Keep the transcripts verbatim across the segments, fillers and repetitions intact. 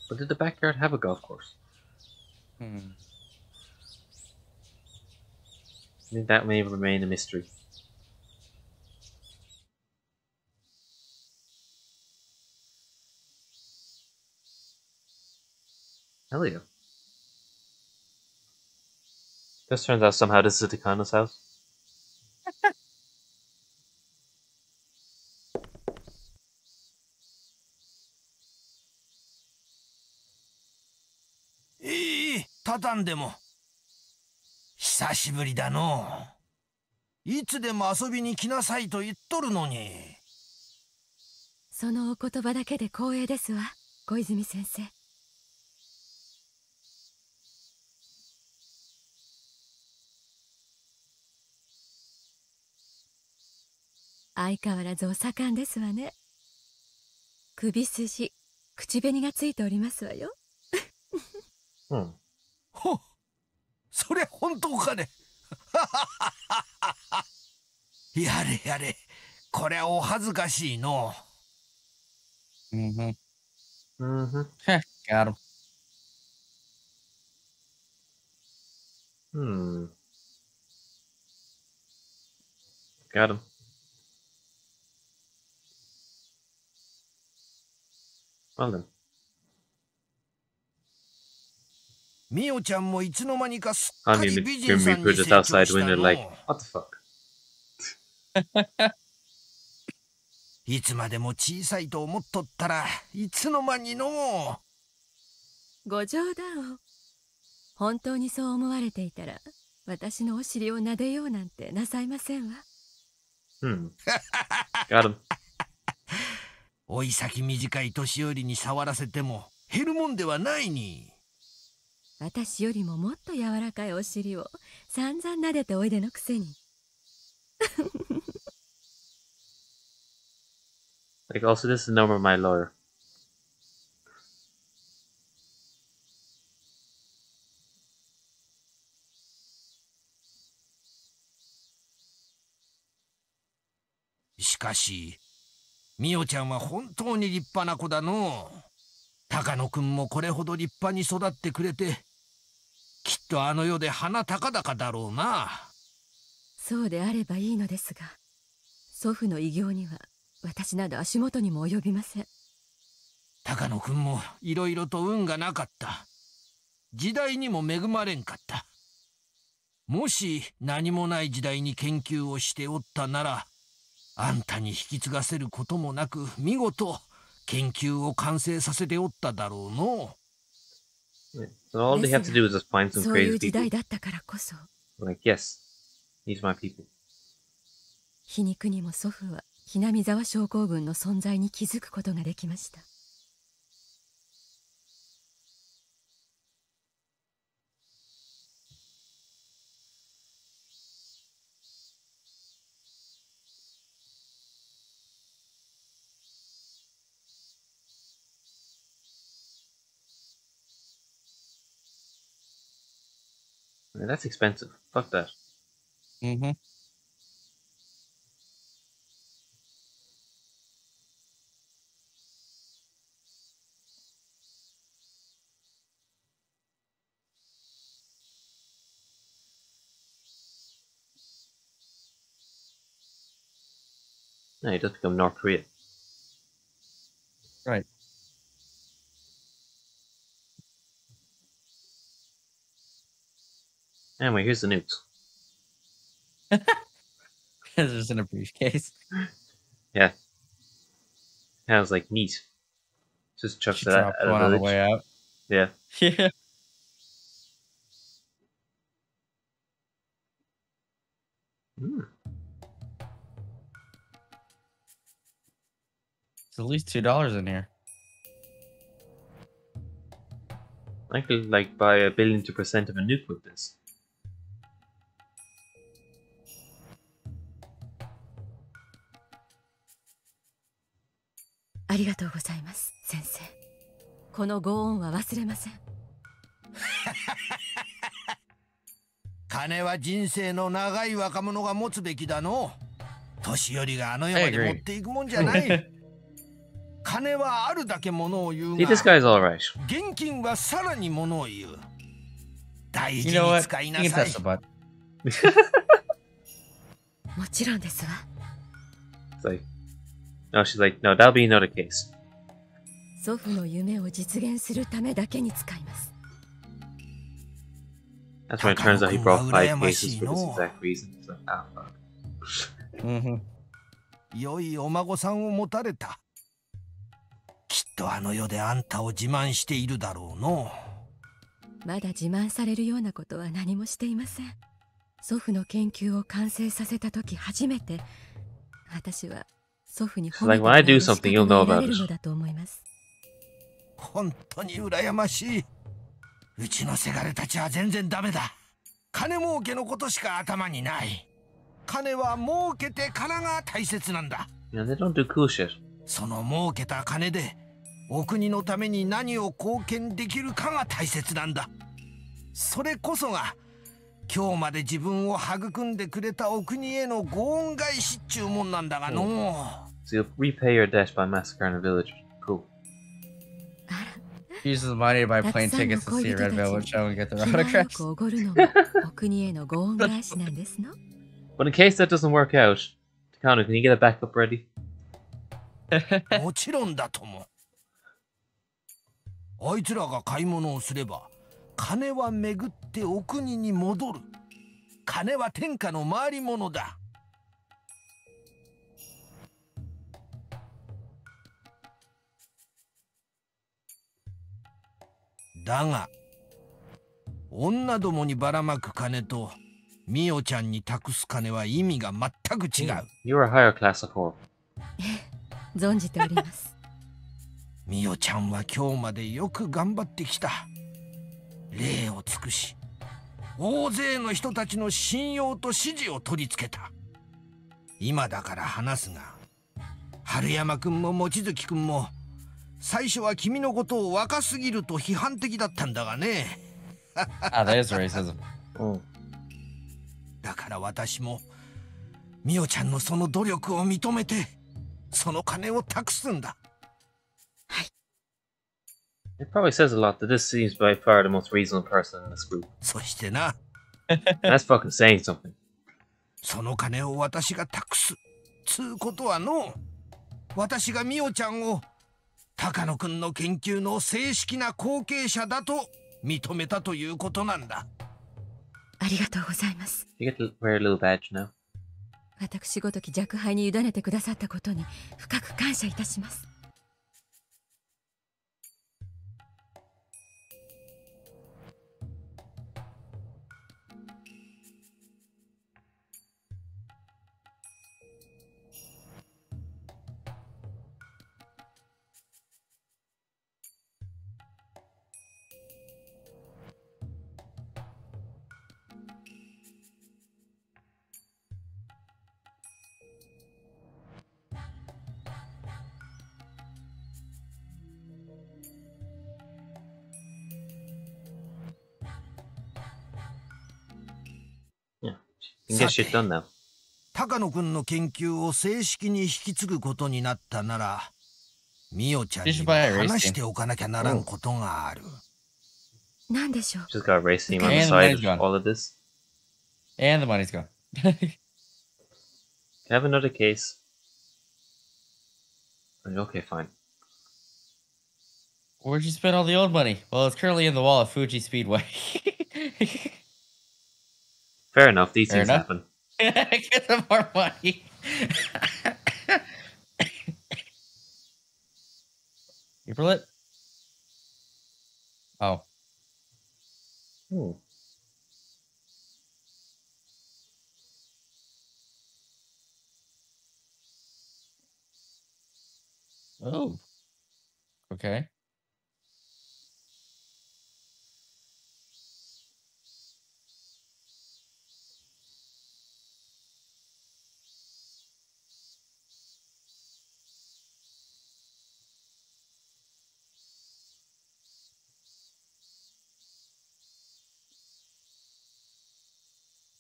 But did the backyard have a golf course? Hmm. I think that may remain a mystery. Hell yeah. This turns out somehow this is Takana's house. ええ、たたんでも。久しぶりだの。いつでも遊びに来なさいと言っとるのに。 そのお言葉だけで光栄ですわ、小泉先生。相変わらずお盛んですわね。首筋、口紅がついておりますわよ。 うん。 ほ、それ本当かね。やれやれ、これはお恥ずかしいの。 Mm-hmm. Mm-hmm. Got him. Hmm. Got him. Well then. ミオちゃんもいつの間にかすっ I か mean, り the 美人 Grim さんに Reaper 成 just 長 outside し when た they're の。 like, what the fuck? いつまでも小さいと思っとったらいつの間にの。 ご冗談を。本当にそう思われていたら、私のお尻を撫でようなんてなさいませんわ。 Hmm. Got him. 老い先短い年寄りに触らせても減るもんではないに。 私よりももっと柔らかいお尻を散々撫でておいでのくせに。 Like, also, this is the number of my lawyer. しかしミオちゃんは本当に立派な子だの。高野くんもこれほど立派に育ってくれて、きっとあの世で鼻高々だろうな。 そうであればいいのですが、祖父の偉業には私など足元にも及びません。 高野くんもいろいろと運がなかった。時代にも恵まれんかった。もし何もない時代に研究をしておったなら、あんたに引き継がせることもなく見事研究を完成させておっただろうの。 So all they have to do is just find some そういう crazy 時代 people. だったからこそ。 Like, yes, these are my people. 皮肉にも祖父はひなみ沢症候群の存在に気づくことができました。 Man, that's expensive. Fuck that. Mm-hmm. No, he does become North Korea. Right. Anyway, here's the nukes. It's just in a briefcase. Yeah. I was like, neat. Just chucks She it at, dropped at one a on the village. way out. Yeah. Yeah. Mm. It's at least two dollars in here. I could like buy a billion to percent of a nuke with this. ありがとうございます、先生。このご恩は忘れません。 金は人生の長い若者が持つべきだの。年寄りがあの世まで持っていくもんじゃない。 金はあるだけものを言う See, が this guy's alright. 現金はさらにものを言う。大 You 事 know に what? 使い You な can さい touch the butt. もちろんですわ。 It's like, no, she's like, no, that'll be another case. 祖父の夢を実現するためだけに使います。 That's when it turns out he brought five cases for this 高野君は羨ましいの。 exact reason. It's like, ah, fuck. Mm-hmm. 良いお孫さんを持たれた。きっとあの世であんたを自慢しているだろうの。 まだ自慢されるようなことは何もしていません。祖父の研究を完成させた時初めて、私は祖父に褒めてもらえる資格が得られるのだと思います。 本当に羨ましい。うちのせがれたちは全然ダメだ。金儲けのことしか頭にない。金は儲けてからが大切なんだ。 You know, they don't do cool shit. その儲けた金でお国のために何を貢献できるかが大切なんだ。それこそが今日まで自分を育んでくれたお国へのご恩返しっちゅうもんなんだがの。 So you'll repay your debt by massacring a village. Cool. Uses the money to buy plane たくさんの tickets to 恋 see 人 Red た Velvet ち Show and get に their 気がよ autographs. くおごるのもお国へのご恩返しなんですの。 But in case that doesn't work out, Takano, can you get a backup ready? もちろんだとも。あいつらが買い物をすれば金は巡ってお国に戻る。金は天下の回り物だ。だが女どもにばらまく金とミオちゃんに託す金は意味が全く違う。 You're a higher class of whore. 存じております。 ミオちゃんは今日までよく頑張ってきた。礼を尽くし大勢の人たちの信用と支持を取り付けた。今だから話すが、春山くんも望月くんも最初は君のことを若すぎると批判的だったんだがね。 Ah, there's racism. Oh. だから私もミオちゃんのその努力を認めてその金を託すんだ。 It probably says a lot that this seems by far the most reasonable person in this group. そしてな、 That's fucking saying something. その金を私が託すつうことはの、私がミオちゃんを高野くんの研究の正式な後継者だと認めたということなんだ。 ありがとうございます。 You get to wear a little badge now. 私ごとき若輩に委ねてくださったことに深く感謝いたします。 Yeah. You can get shit done now. 高野くんの研究を正式に引き継ぐことになったなら、ミオちゃんにも話しておかなきゃならんことがある。 何でしょう。 Just got a race team on the And the side money's of gone. all of this. And the money's gone. Can I have another case? Okay, fine. Where'd you spend all the old money? Well, it's currently in the wall at Fuji Speedway. Fair enough, these Fair things enough. happen. Get some more money. April it? Oh. Hmm. Oh. Okay.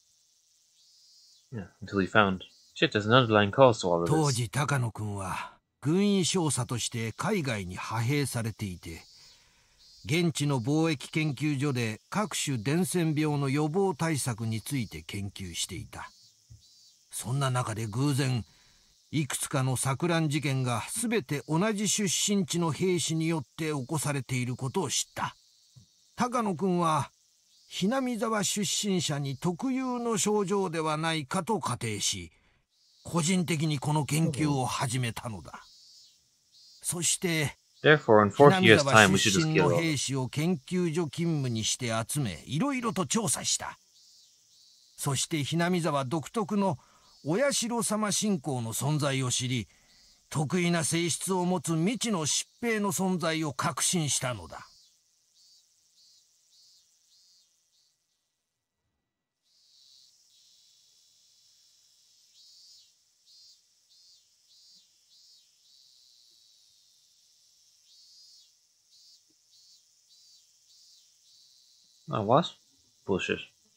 Yeah, until he found. Shit, there's an underlying cause to all of 当 this. 時高野くんは軍医少佐として海外に派兵されていて、現地の貿易研究所で各種伝染病の予防対策について研究していた。そんな中で偶然、いくつかの錯乱事件が全て同じ出身地の兵士によって起こされていることを知った。高野君はひなみ沢出身者に特有の症状ではないかと仮定し、個人的にこの研究を始めたのだ。そして、 Therefore, in ひな forty み years' 沢 time, we should 出 just 身 kill の all. 兵士を研究所勤務にして集め、いろいろと調査した。そしてひなみ沢独特のお社様信仰の存在を知り、特異な性質を持つ未知の疾病の存在を確信したのだ。 Oh, what? Bullshit.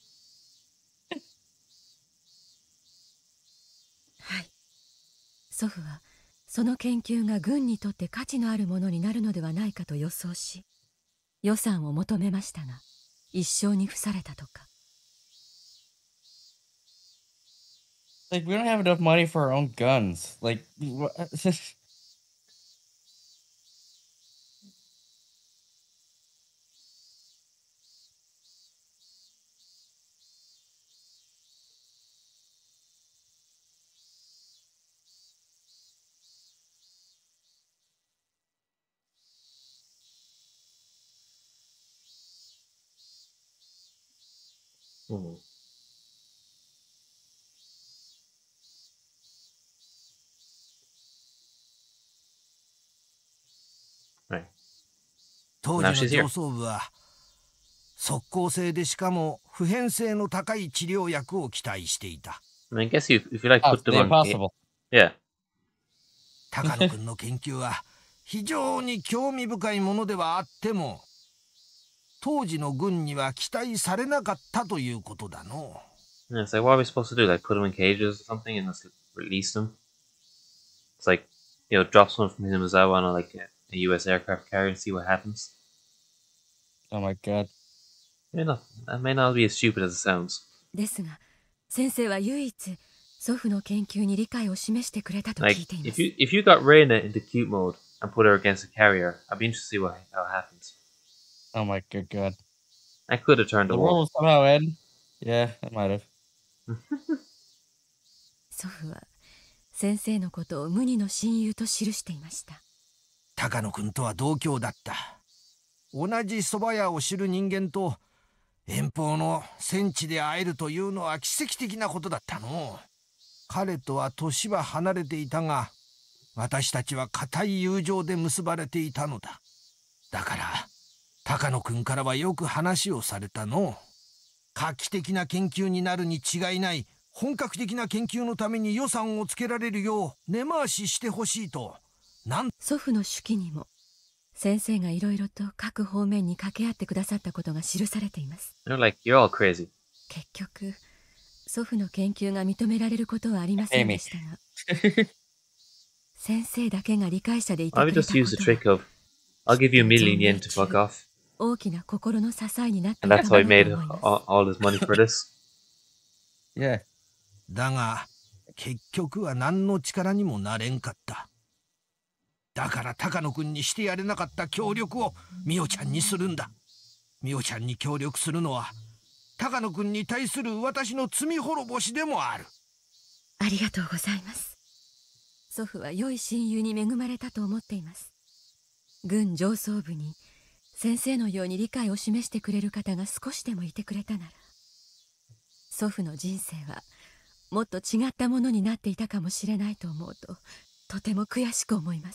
はい。祖父はその研究が軍にとって価値のあるものになるのではないかと予想し、予算を求めましたが、一生に付されたとか。 Like, we don't have enough money for our own guns. Like, what? Hmm. はい。 当時の上層部は即効性でしかも普遍性の高い治療薬を期待していた。 I mean, I guess you, if you like Oh, put them the on, impossible. yeah. 高野君の研究は非常に興味深いものではあっても、当時の軍には期待されなかったということだの。 Yeah, it's like, what are we supposed to do? Like, put them in cages or something and just release them? It's like, you know, drop someone from Hinazawa on a, like a, a U S aircraft carrier and see what happens. Oh my god. May not, that may not be as stupid as it sounds. ですが、先生は唯一祖父の研究に理解を示してくれたと聞 Like, いていま if す。 you if you got Reina into cute mode and put her against a carrier, I'd be interested to see what how it happens. Oh my good god. I could have turned the The world wall. will somehow end. Yeah, it might have. 祖父は先生のことを無二の親友と記していました。 高野君とは同郷だった。同じ蕎麦屋を知る人間と遠方の戦地で会えるというのは奇跡的なことだったの。彼とは年は離れていたが、私たちは固い友情で結ばれていたのだ。だから高野君からはよく話をされたの。画期的な研究になるに違いない。本格的な研究のために予算をつけられるよう根回ししてほしいと。なん祖父の手記にも先生がいろいろと各方面に掛け合ってくださったことが記されています。 They're like, you're all crazy. 結局祖父の研究が認められることはありませんでしたが、先生だけが理解者でいて I く would れ just た use the こと trick は of, I'll give you a million yen to fuck off. 大きな心の支えになってい And た that's も how he の made と思います。 all, all his money for this. Yeah. だが結局は何の力にもなれんかった。だから高野君にしてやれなかった協力をみおちゃんにするんだ。みおちゃんに協力するのは高野君に対する私の罪滅ぼしでもある。 ありがとうございます。祖父は良い親友に恵まれたと思っています。軍上層部に先生のように理解を示してくれる方が少しでもいてくれたなら、祖父の人生はもっと違ったものになっていたかもしれないと思うと、とても悔しく思います。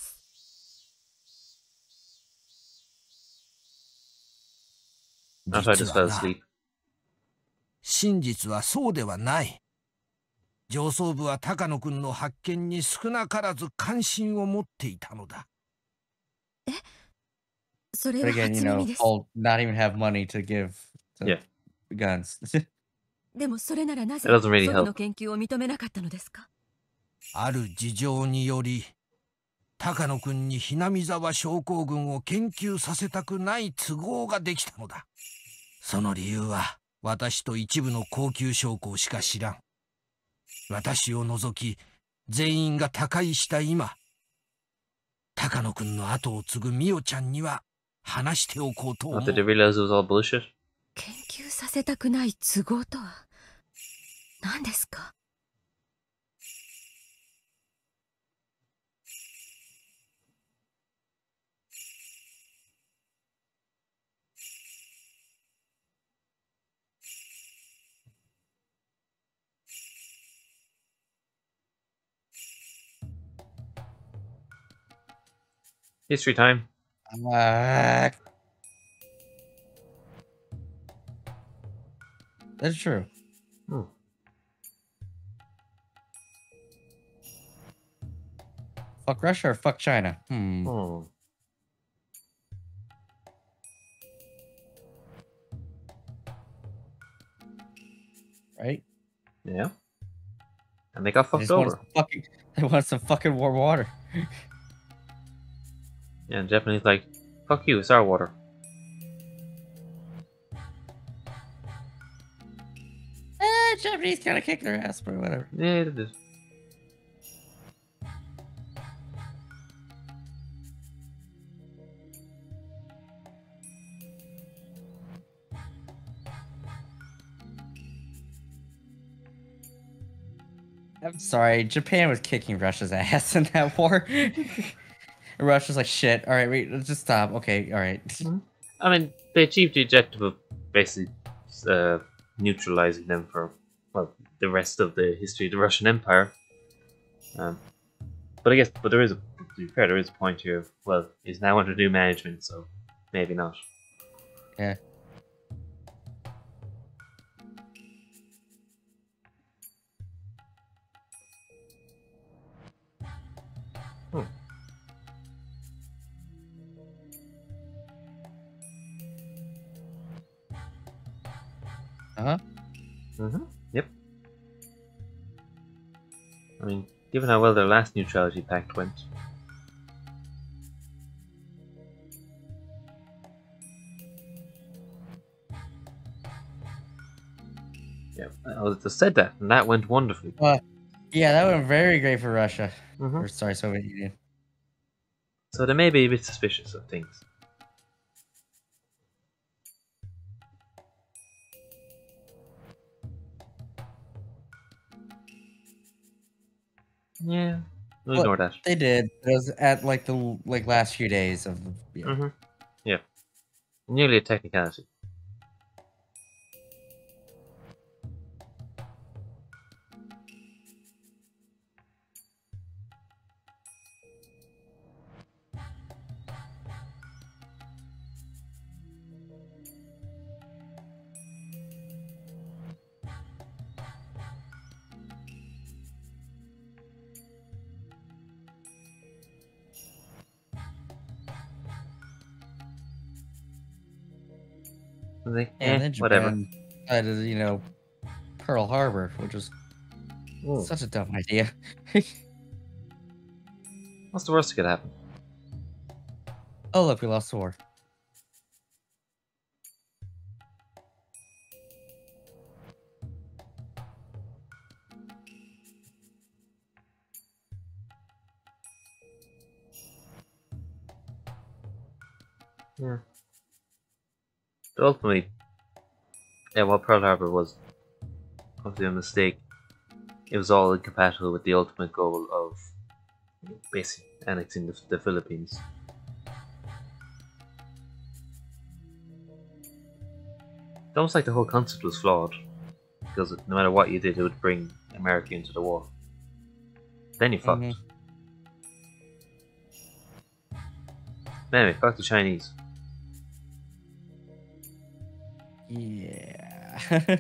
That's why I just fell 実はな、 asleep. 真実はそうではない。上層部は高野君の発見に少なからず関心を持っていたのだ。 え、それ But は again, you 初 know, 耳です。 I'll not even have money to give to Yeah. guns. でもそれならなぜ It 祖 doesn't really 父の help. 研究を認めなかったのですか？ ある事情により高野君にひなみ沢症候群を研究させたくない都合ができたのだ。その理由は私と一部の高級将校しか知らん。私を除き全員が他界した今、高野君の後を継ぐみおちゃんには話しておこうと思う。 After they realized it was all bullshit? 研究させたくない都合とは何ですか？ History time. Ah. That's true. Hmm. Fuck Russia or fuck China? Hmm. Hmm. Right? Yeah. And they got They fucked just want over. some fucking, they want some fucking warm water. Yeah, and Japanese like, fuck you, it's our water. Eh, Japanese kind of kick their ass, but whatever. Yeah, it is. I'm sorry, Japan was kicking Russia's ass in that war. Russia's like, shit, alright, wait, let's just stop. Okay, alright. I mean, they achieved the objective of basically uh, neutralizing them for, well, the rest of the history of the Russian Empire. Um, but I guess, but there is a, to be fair, there is a point here of, well, he's now under new management, so maybe not. Yeah. Hmm. Uh-huh. Mm-hmm. Yep. I mean, given how well their last neutrality pact went. Yeah, I just said that, and that went wonderfully. Uh, yeah, that went very great for Russia. Mm-hmm. Or, sorry, Soviet Union. So they may be a bit suspicious of things. Yeah, we'll ignore that. They did. It was at like the like last few days of. Yeah. Mm-hmm. Yeah, nearly a technicality. They, And eh, then whatever. Japan decided, you know, Pearl Harbor, which was Ooh. such a dumb idea. What's the worst that could happen? Oh, look, we lost the war. Yeah. But ultimately, yeah, while Pearl Harbor was obviously a mistake, it was all incompatible with the ultimate goal of basically annexing the, the Philippines. It's almost like the whole concept was flawed, because no matter what you did, it would bring America into the war. Then you fucked. Mm-hmm. Anyway, fuck the Chinese. Yeah.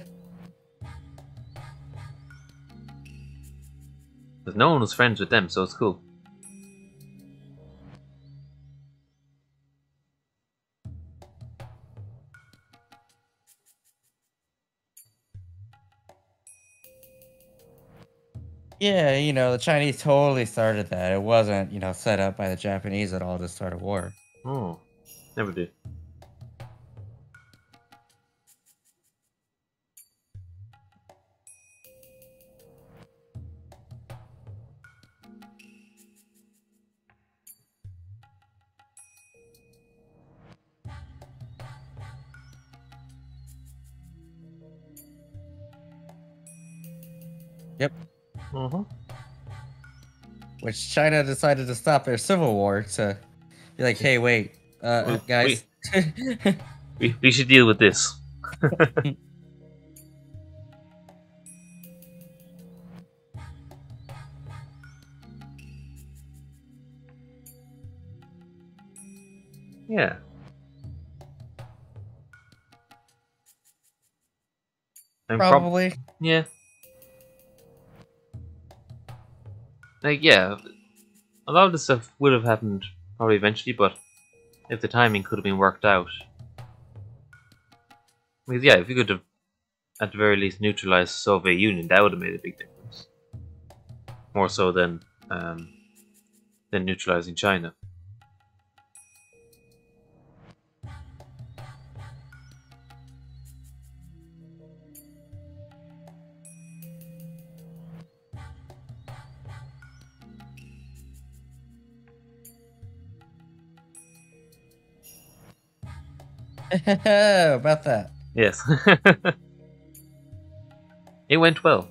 Because no one was friends with them, so it's cool. Yeah, you know, the Chinese totally started that. It wasn't, you know, set up by the Japanese at all to start a war. Oh, never did. Yep. Mm-hmm. Which China decided to stop their civil war to be like, hey, wait, uh, We, guys. we, we should deal with this. Yeah. And prob- Probably. yeah. Like, yeah, a lot of this stuff would have happened probably eventually, but if the timing could have been worked out. Because, yeah, if you could have, at the very least, neutralized the Soviet Union, that would have made a big difference. More so than, um, than neutralizing China. About that. Yes. It went well.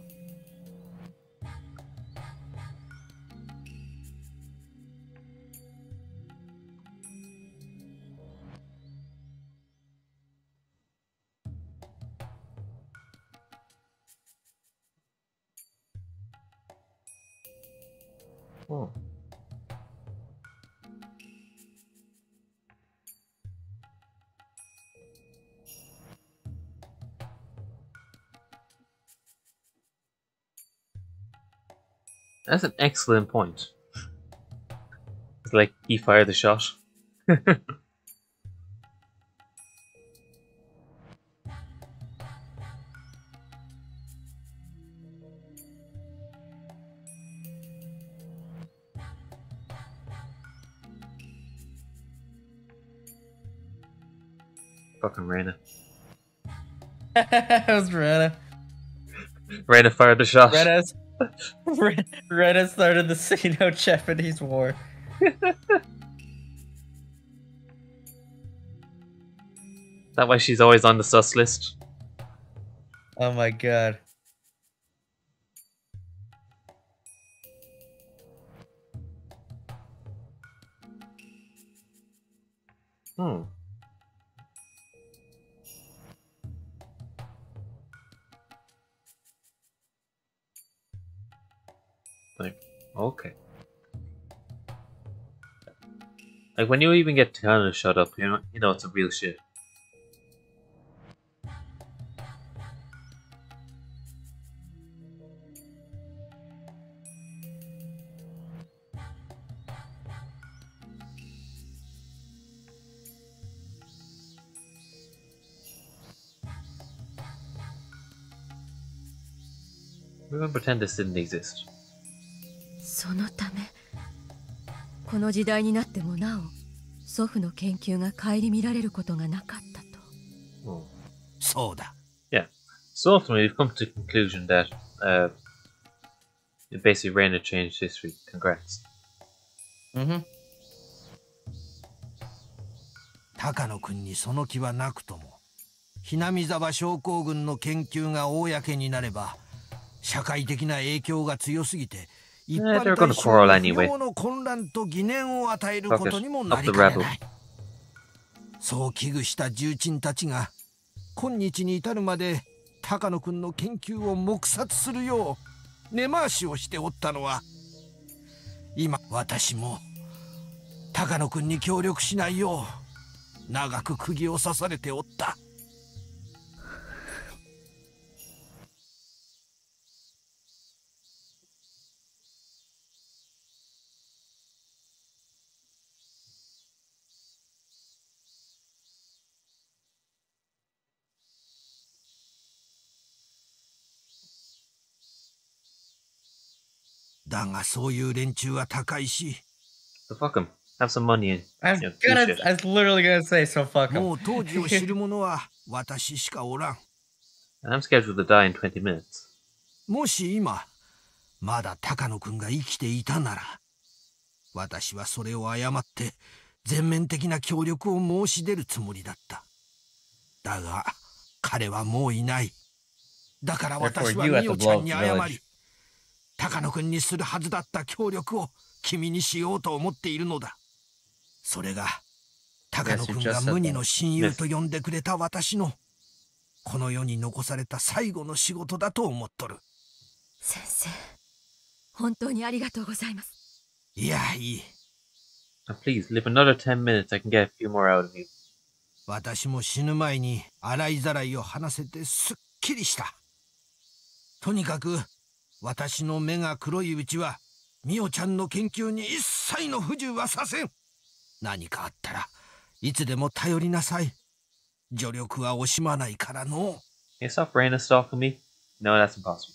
Oh. That's an excellent point. It's like he fired the shot. Fucking Reina. It was Rena. Reina fired the shot. Rena's, Rena started the Sino-Japanese War. That why she's always on the sus list. Oh my god. Hmm. Like, okay. Like when you even get Tiana to shut up, you know, you know it's a real shit. We're gonna pretend this didn't exist. そのためこの時代になってもなお祖父の研究が顧みられることがなかったと。 Oh. そうだ。 Yeah. So ultimately, we've come to the conclusion that uh, basically Reina changed history. Congrats. Mm-hmm. 高野君にその気はなくともひなみ沢症候群の研究が公になれば社会的な影響が強すぎて一般大衆に不要の混乱と疑念を与えることにもなりかねない。そう危惧した重鎮たちが今日に至るまで高野君の研究を黙殺するよう根回しをしておったのは今私も高野君に協力しないよう長く釘を刺されておった。 だがそういう連中は高いし。 So fuck him. Have some money and I was you know, do gonna, shit. I was literally gonna say, so fuck him. もう当時を知る者は私しかおらん。 And I'm scheduled to die in twenty minutes. もし今、まだ高野くんが生きていたなら、私はそれを誤って全面的な協力を申し出るつもりだった。だが、彼はもういない。だから私はミオちゃんに謝り、高野くんにするはずだった協力を君にしようと思っているのだ。それが、高野くんが無二の親友と呼んでくれた私の、この世に残された最後の仕事だと思っとる。 先生、本当にありがとうございます。 いや、いい。 Please, live another ten minutes. I can get a few more out of you. 私も死ぬ前に洗いざらいを話せてすっきりした。とにかく、私の目が黒いうちは、ミオちゃんの研究に一切の不自由はさせん。何かあったらいつでも頼りなさい。助力は惜しまないからの。 Can you stop brain stalking me? No, that's impossible.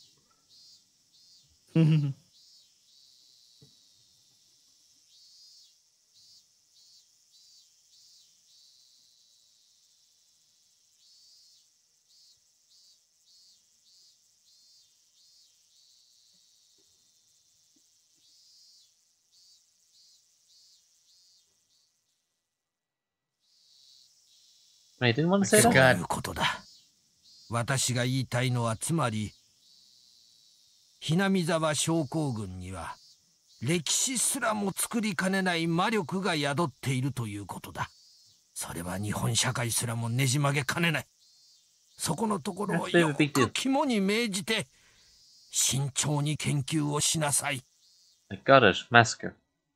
I didn't want to say そう that. いうことだ。私が言いたいのはつまり、ひなみ沢症候群には歴史すらも作りかねない魔力が宿っているということだ。それは日本社会すらもねじ曲げかねない。そこのところをよく肝に銘じて慎重に研究をしなさい。 I got it. Massacre.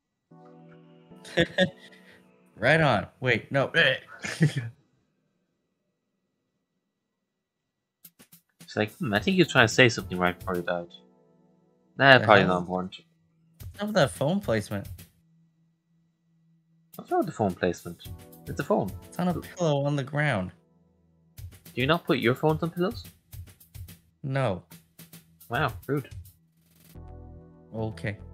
Right on. Wait, no. She's like, hmm, I think he was trying to say something right before he died. Nah, The probably hell? not important. What's up with that phone placement? What's wrong with the phone placement? It's a phone. It's on a pillow on the ground. Do you not put your phones on pillows? No. Wow, rude. Okay.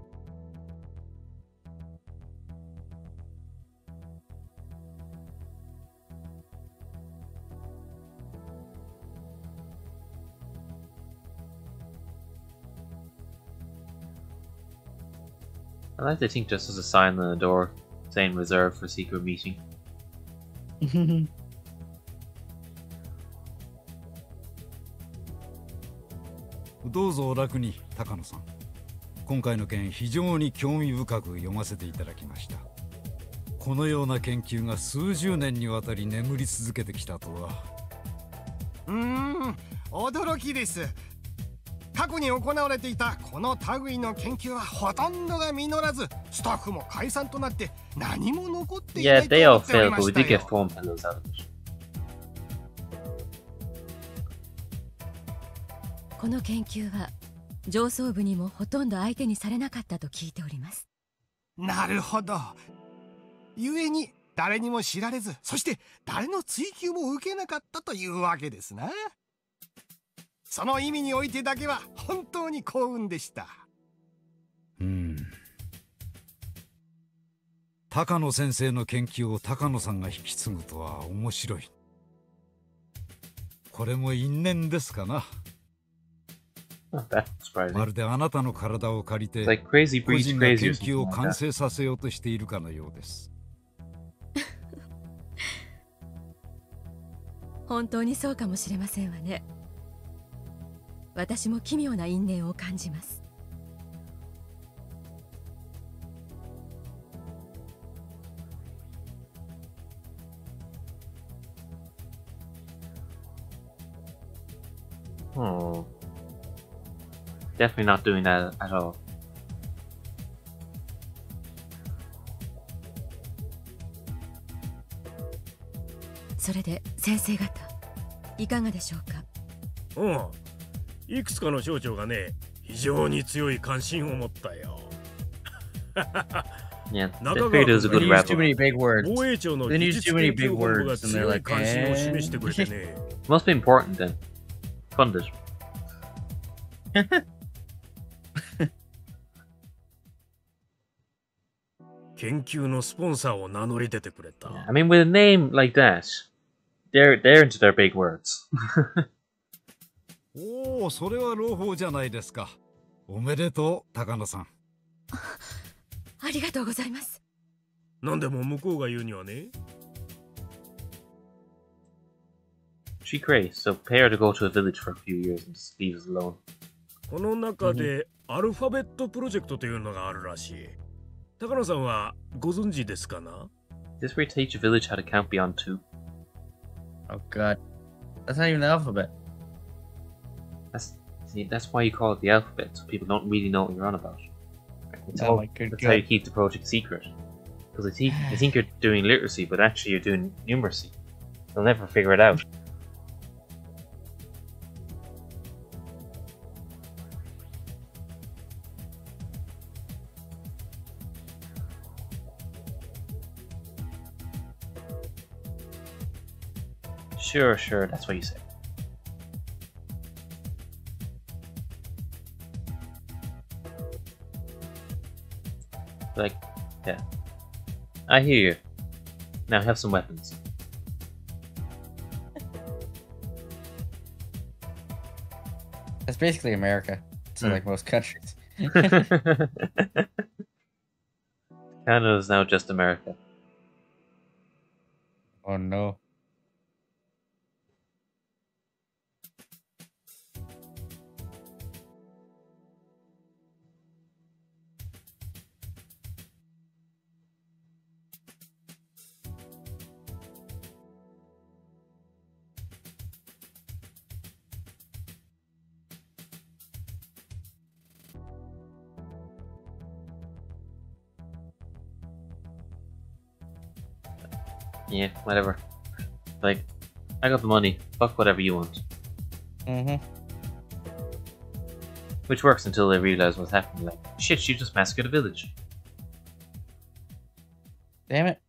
I like to think just as a sign on the door saying reserved for secret meeting. どうぞお楽に、高野さん。今回の件、非常に興味深く読ませていただきました。このような研究が数十年にわたり眠り続けてきたとは。 うーん、驚きです。過去に行われていたこの類の研究はほとんどが実らず、スタッフも解散となって何も残っていな Yeah, いと they 思 all っており failed, ま but we した did get よ。 phone pillows out of it. この研究は上層部にもほとんど相手にされなかったと聞いております。 なるほど。故に誰にも知られず、そして誰の追求も受けなかったというわけですな。その意味においてだけは本当に幸運でした。 うん。高野先生の研究を高野さんが引き継ぐとは面白い。これも因縁ですかな。 Not that ま surprising. るであなたの体を借り It's て like crazy 個 breeds 人が crazy 研 or 究 something を like 完 that. 成させようとしているかのようです。 本当にそうかもしれませんわね。私も奇妙な因縁を感じます。 Oh. Definitely not doing that at all. それで先生方いかがでしょうか。 うん、いくつかの省庁がね、非常に強い関心を持ったよ。 Yeah, the creator is a good They use too rapper. many big words. 防衛庁の They 技 use 術 too 研 many 究 big 本部が words, and they're 強い like, 関心を eh. 示してくれてね。 Must be important then. Fund it. 研究のスポンサーを名乗り出てくれた。 I mean, with a name like that, they're, they're into their big words. おお、それは朗報じゃないですか。おめでとう、高野さん。 ありがとうございます。 なんでも向こうが言うにはね。 She crazy, so pay her to go to a village for a few years and just leave us alone. この中でアルファベットプロジェクトというのがあるらしい。高野さんはご存知ですかな？ This where you teach a village how to count beyond two. Oh god. That's not even the alphabet. That's see, that's why you call it the alphabet, so people don't really know what you're on about. It's Oh all, my good that's God. how you keep the project secret. Because I think I think you're doing literacy, but actually you're doing numeracy. They'll never figure it out. Sure, sure, that's what you say. Like, yeah. I hear you. Now have some weapons. That's basically America. So Mm. like most countries. Canada is now just America. Oh no. Yeah, whatever. Like, I got the money. Fuck whatever you want. Mm-hmm. Which works until they realize what's happening. Like, shit, you just massacred a village. Damn it.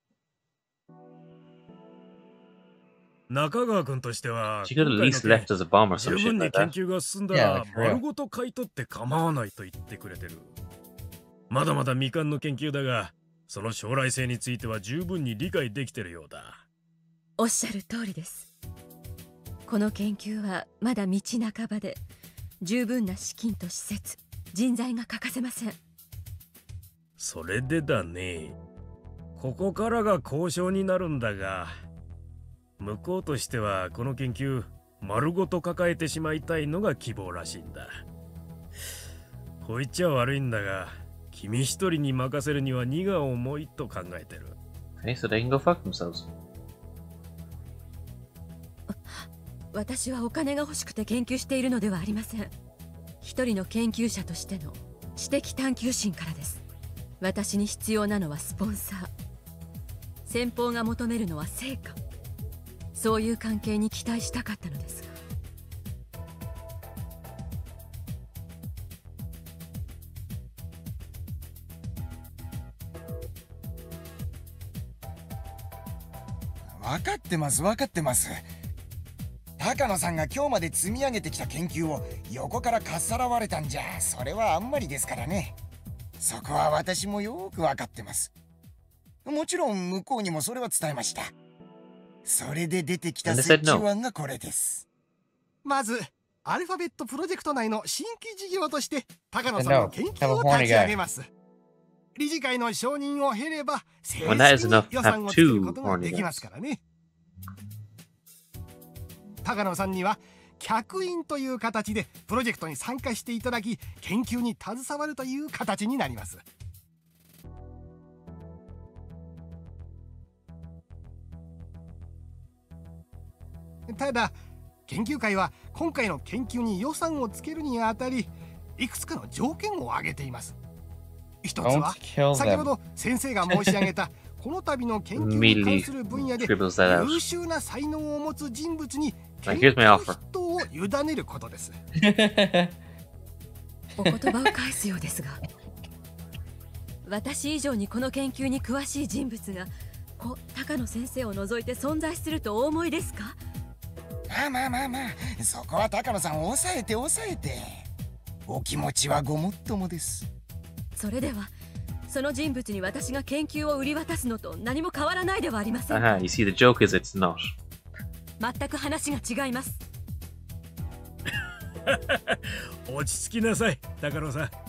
中川君としては She could have at least left as a bomb or 十 some 分 shit に like 研 that. 究が進んだ Yeah, ら like for real. 丸ごと買い取って構わないと言ってくれてる。まだまだ未完の研究だが、その将来性については十分に理解できてるようだ。 おっしゃる通りです。この研究はまだ道半ばで、十分な資金と施設、人材が欠かせません。 それでだね。ここからが交渉になるんだが、向こうとしてはこの研究丸ごと抱えてしまいたいのが希望らしいんだ。こう言っちゃ悪いんだが、君一人に任せるには荷が重いと考えてる。 Okay, so they can go fuck themselves. 私はお金が欲しくて研究しているのではありません。一人の研究者としての知的探求心からです。私に必要なのはスポンサー。先方が求めるのは成果。そういう関係に期待したかったのですが。 分かってます分かってます。高野さんが今日まで積み上げてきた研究を横からかっさらわれたんじゃ、それはあんまりですからね。そこは私もよく分かってます。もちろん向こうにもそれは伝えました。それで出てきた折衷案がこれです。まずアルファベットプロジェクト内の新規事業として高野さんの研究を立ち上げます。理事会の承認を経れば正式に予算を作ることができますからね。高野さんには客員という形でプロジェクトに参加していただき、研究に携わるという形になります。ただ研究会は今回の研究に予算をつけるにあたり、いくつかの条件を挙げています。一つは先ほど先生が申し上げたこの度の研究に関する分野で優秀な才能を持つ人物に研究筆頭を委ねることです。 お言葉を返すようですが、私以上にこの研究に詳しい人物が故高野先生を除いて存在するとお思いですか？ まあまあまあまあ、そこは高野さん抑えて抑えて。お気持ちはごもっともです。 それではその人物に私が研究を売り渡すのと何も変わらないではありませんか。 Aha, you see, the joke is it's not. 全く話が違います。 落ち着きなさい、高野さん。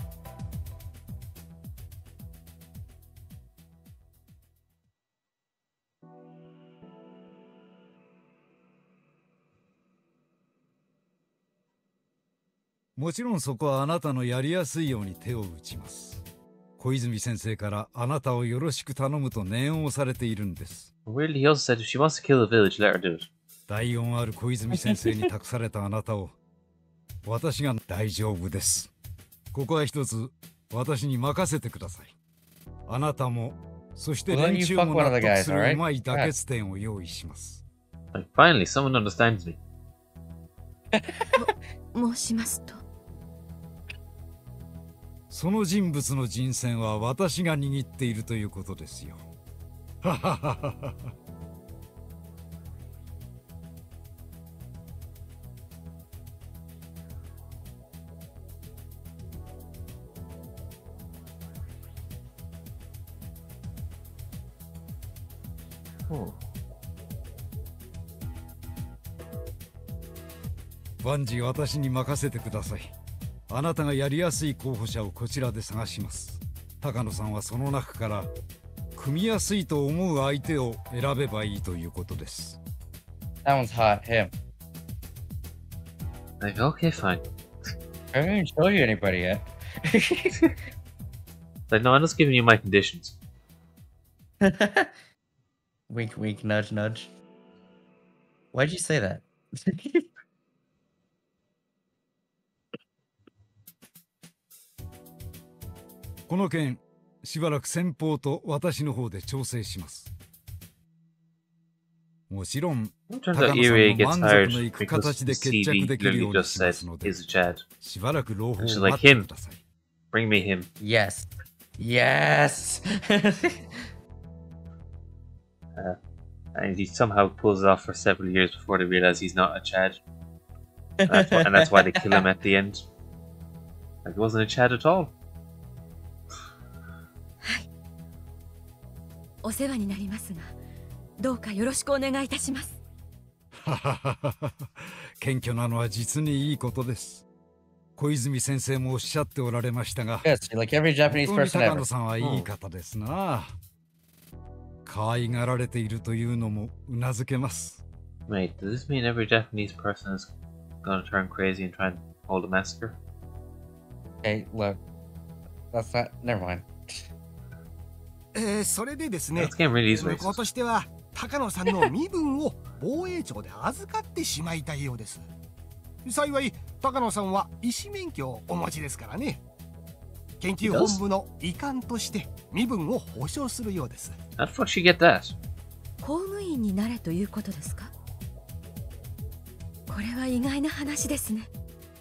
もちろんそこはあなたのやりやすいように手を打ちます。小泉先生からあなたをよろしく頼むと念をされているんです。 Weirdly, he also said if she wants to kill the village, let her do it. 大恩ある小泉先生に託されたあなたを私が大丈夫です。ここは一つ私に任せてください。あなたもそして連中も納得するうまい妥結点を用意します。 Like, finally, someone understands me. 申しますと。 その人物の人選は私が握っているということですよ。はははは。 Oh. 万事私に任せてください。あなたがやりやすい候補者をこちらで探します。高野さんはその中から組みやすいと思う相手を選べばいいということです。 That one's hot, him. Like, okay, fine. I haven't even shown you anybody yet. Like, no, I'm just giving you my conditions. Wink, wink, nudge, nudge. Why'd you say that? この件、しばらく先方と私の方で調整します。もちろん、 Turns 高野 out さん Irie の gets 満足 hired のいく because 形で C 決 V 着できる literally ように just しま said すので、 he's a Chad. しばらく朗報を Actually, 待 like って him. ください。 Bring me him. Yes. Yes. uh, and he somehow pulls it off for several years before they realize he's not a Chad. And that's, why, and that's why they kill him at the end. Like, he wasn't a Chad at all. お世話になりますが、どうかよろしくお願いいたします。 謙虚なのは実にいいことです。小泉先生もおっしゃっておられましたが、 Yes, like every Japanese 本当に person 高 ever. 野さんはいい方ですな。可愛がられているというのもうなずけます。 Wait, does this mean every Japanese person is gonna turn crazy and try and hold a massacre? Hey, look. That's not. Never mind. えー、それでですね、 This game really is 向こう racist. としては高野さんの身分を防衛庁で預かってしまいたいようです。幸い高野さんは医師免許をお持ちですからね。研究本部の遺憾として身分を保証するようです。 How the fuck she get that? 公務員になれということですか。これは意外な話ですね。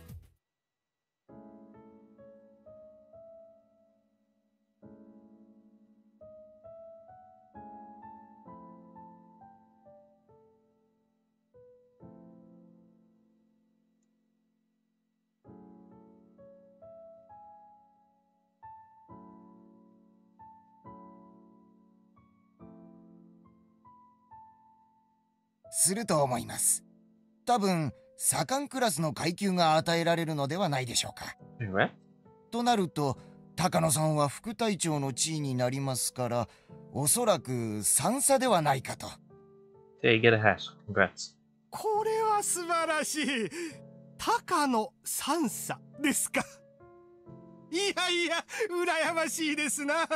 すると思います。多分左官クラスの階級が与えられるのではないでしょうか。 What? となると高野さんは副隊長の地位になりますから、おそらく三佐ではないかと。 There, you get a hat. Congrats. これは素晴らしい。高野三佐ですか。いやいや羨ましいですな。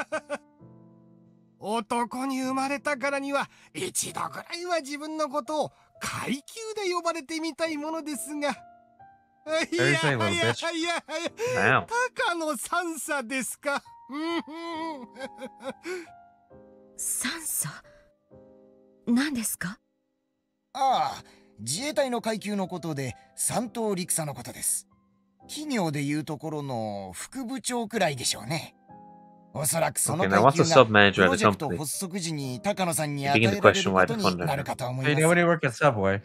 男に生まれたからには一度ぐらいは自分のことを階級で呼ばれてみたいものですが。いやいやいやいや、 Wow. 高野三佐ですか。 三佐何ですか。 ああ、自衛隊の階級のことで三等陸佐のことです。企業でいうところの副部長くらいでしょうね。おそらくその Okay, now 階 what's 級 a が sub-manager プ at ロ a ジェクト company? 発足時に高野さんに与 Beginning え to られる question こ why と the に fund なるかと思い Hey, ます。 nobody work at Subway.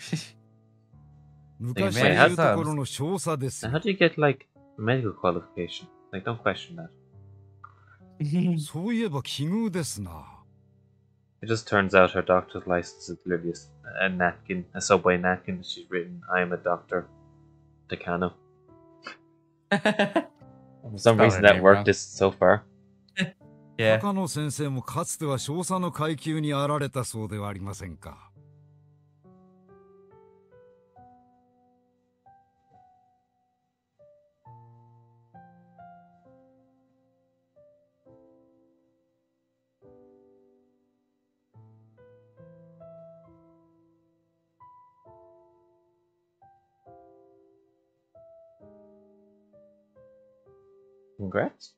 昔 Hey, で man, いうところの少佐です Now, よ。 how do you get, like, a medical qualification? Like, don't question that. そういえば奇遇ですな。 It just turns out her doctor's license is literally a, a napkin, a subway napkin. She's written, "I am a doctor, Takano." For some Spelling reason her that name worked wrong. this so far. Yeah. 高野先生もかつては少佐の階級にあられたそうではありませんか。 Congrats.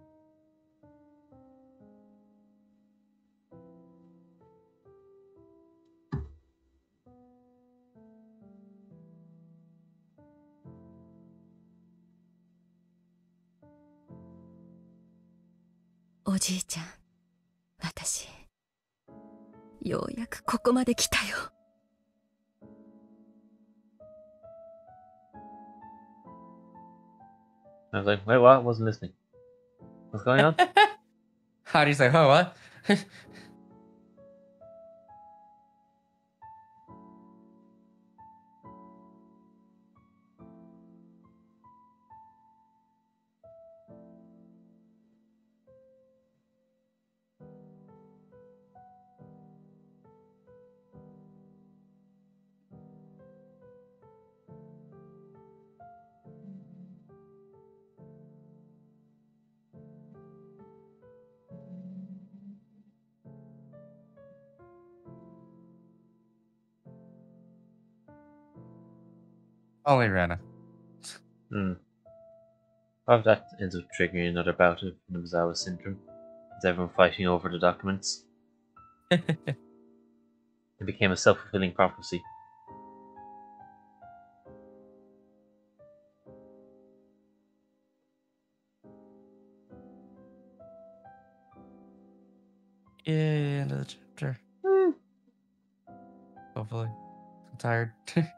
おじいちゃん、私、ようやくここまで来たよ。 I was like, wait, what? I wasn't listening. What's going on? How do you say, oh, what? Only Rana. Hmm. What if that ends up triggering another bout of Namizawa syndrome? Is everyone fighting over the documents? It became a self-fulfilling prophecy. Yeah, end of the chapter. Hopefully. I'm tired.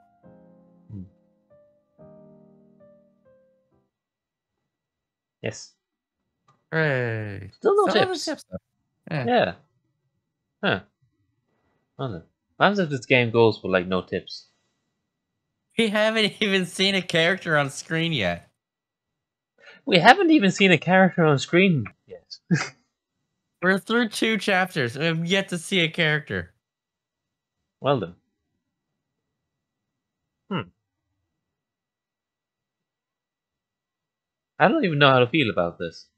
Yes. Hooray. Still no Still tips. tips though. Yeah. Yeah. Huh. Well then. What happens if this game goes with like no tips? We haven't even seen a character on screen yet. We haven't even seen a character on screen yet. We're through two chapters and we have yet to see a character. Well then. Hmm. I don't even know how to feel about this.